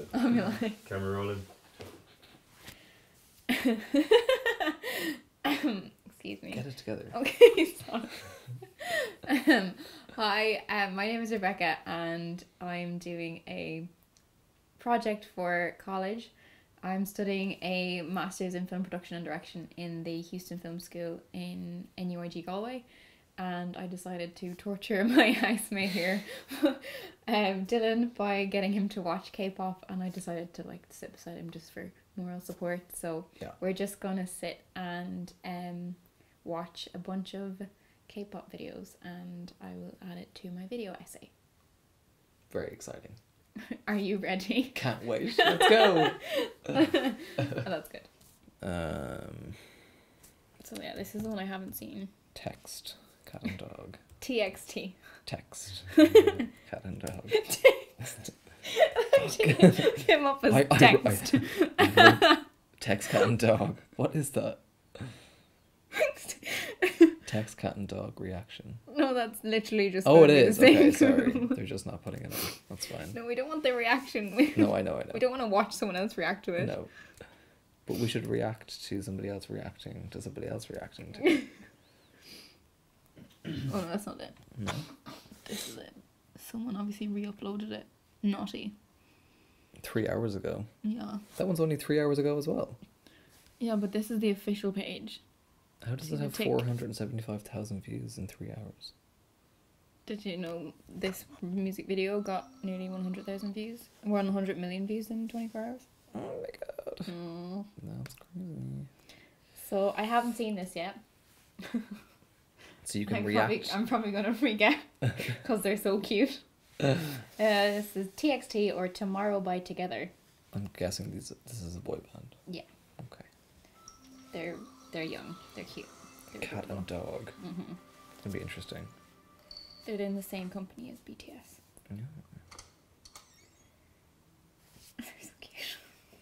I'll be like... Camera rolling. Excuse me. Get it together. Okay, sorry. Hi, my name is Rebecca and I'm doing a project for college. I'm studying a Masters in Film Production and Direction in the Houston Film School in NUIG Galway, and I decided to torture my housemate here, Dylan, by getting him to watch K-pop, and I decided to like sit beside him just for moral support. So Yeah. we're just gonna sit and watch a bunch of K-pop videos, and I will add it to my video essay. Very exciting. Are you ready? Can't wait. Let's go. Oh, that's good. So yeah, this is the one I haven't seen. TxT, cat and dog. TxT. Text, cat and dog. Came up as text. Text, cat and dog. What is that? Text, cat and dog reaction. No, that's literally just. Oh, it is. The same. Okay, sorry. They're just not putting it on. That's fine. No, we don't want the reaction. No, I know. We don't want to watch someone else react to it. No. But we should react to somebody else reacting to somebody else reacting to it. Oh, no, that's not it. No. This is it. Someone obviously re-uploaded it. Naughty. 3 hours ago. Yeah. That one's only 3 hours ago as well. Yeah, but this is the official page. How does it have 475,000 views in 3 hours? Did you know this music video got nearly 100,000 views? 100 million views in 24 hours? Oh my god. Mm. That's crazy. So I haven't seen this yet. So you can react. I'm probably going to freak out because they're so cute. This is TxT, or Tomorrow by Together. I'm guessing this is a boy band. Yeah. Okay. They're young. They're cute. They're Cat and dog. Mm-hmm. It's gonna be interesting. They're in the same company as BTS. Yeah. They're so cute.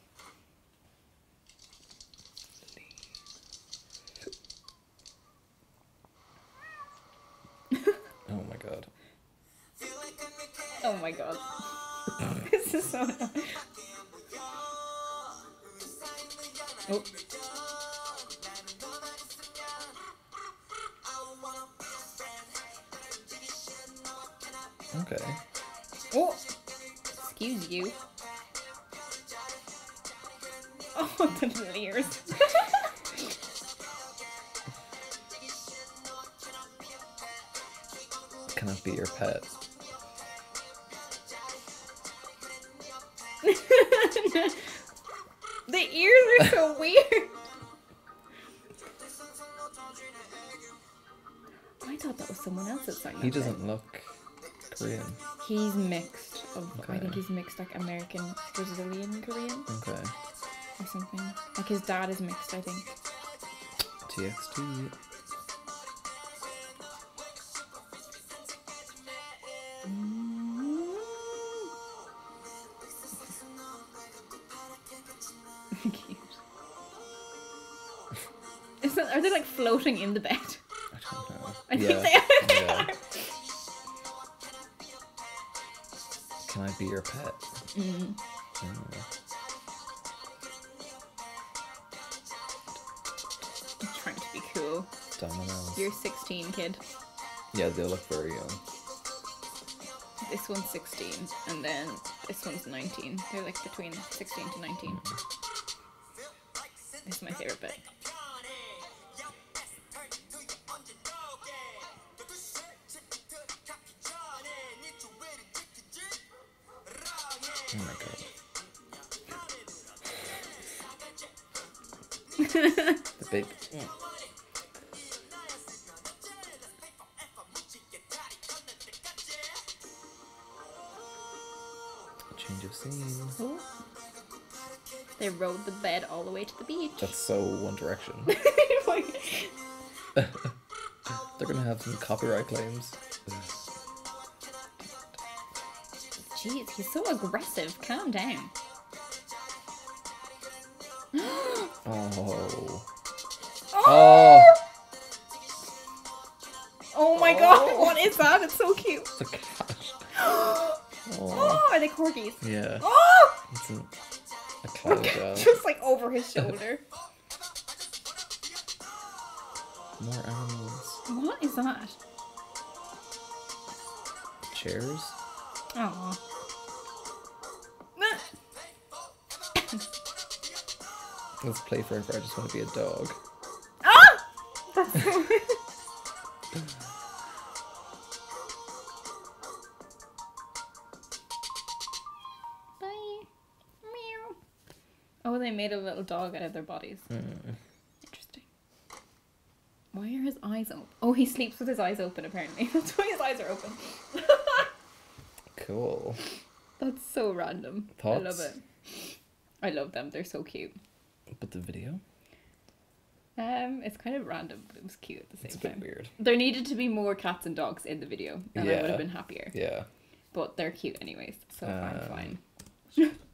Oh my god. Oh my god. This is so annoying. Oh. Okay. Oh! Excuse you. Oh, the little ears. Can I be your pet? The ears are so weird. I thought that was someone else that sang that. He doesn't look Korean. He's mixed. Okay. I think he's mixed, like American, Brazilian, Korean, Okay. or something. Like his dad is mixed, I think. TxT. Cute. Are they like floating in the bed? I don't know. I think they are. Yeah. Can I be your pet? Mm. I'm trying to be cool. Dominoes. You're 16, kid. Yeah, they look very young. This one's 16, and then this one's 19. They're like between 16 to 19. This is my favorite bit. Oh my god. The big. Change of scene. Oh. They rode the bed all the way to the beach. That's so One Direction. They're gonna have some copyright claims. Jeez, he's so aggressive. Calm down. Oh. Oh! Oh my god, what is that? It's so cute. The cat. Oh, are they corgis? yeah. Oh! It's a cloud dog. Just like over his shoulder. More animals. What is that? Chairs? Oh. Let's play forever. I just want to be a dog. Ah! That's so weird. Bye. Meow. Oh, they made a little dog out of their bodies. Interesting. Why are his eyes open? Oh, he sleeps with his eyes open, apparently. That's why his eyes are open. Cool. That's so random. Thoughts? I love it. I love them. They're so cute. But the video? It's kind of random, but it was cute at the same It's a time. bit weird. There needed to be more cats and dogs in the video, and I would have been happier. Yeah. But they're cute anyways, so I'm fine.